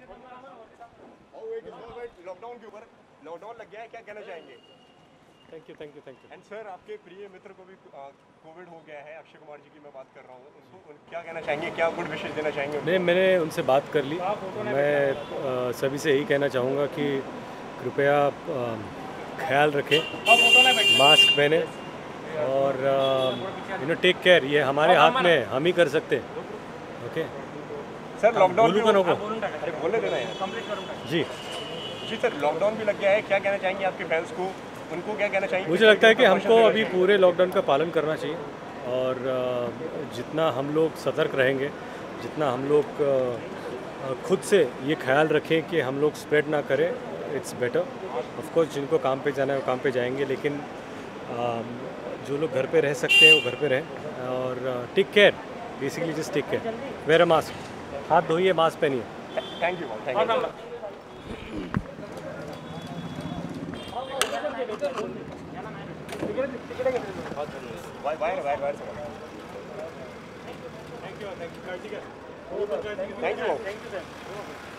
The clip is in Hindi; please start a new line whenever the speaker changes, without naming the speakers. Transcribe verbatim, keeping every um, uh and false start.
लॉकडाउन के ऊपर लॉकडाउन लग गया है, क्या कहना चाहेंगे?
Thank you thank you thank you
and sir, आपके प्रिय मित्र को भी कोविड हो गया है, अक्षय कुमार जी की मैं बात कर रहा हूँ, उनको उन, क्या कहना चाहेंगे, क्या गुड विशेष देना चाहेंगे?
नहीं, मैंने उनसे बात कर ली। मैं आ, सभी से यही कहना चाहूँगा कि कृपया ख्याल रखें, मास्क पहने और यू नो टेक केयर। ये हमारे हाथ में है, हम ही कर सकते हैं। ओके
सर, लॉकडाउन भी
बोलू
अरे बोलने देना है
जी
जी सर, लॉकडाउन भी लग गया है, क्या कहना चाहेंगे आपके फैंस को, उनको क्या कहना चाहेंगे?
मुझे लगता है कि हमको अभी पूरे लॉकडाउन का पालन करना चाहिए और जितना हम लोग सतर्क रहेंगे, जितना हम लोग खुद से ये ख्याल रखें कि हम लोग स्प्रेड ना करें, इट्स बेटर। ऑफ कोर्स जिनको काम पे जाना है वो काम पे जाएंगे, लेकिन जो लोग घर पे रह सकते हैं वो घर पे रहें और take care, basically just take care, wear a mask, हाथ धोइए, मास्क पहनिए।
Thank you thank you bye bye bye bye thank you thank you thank you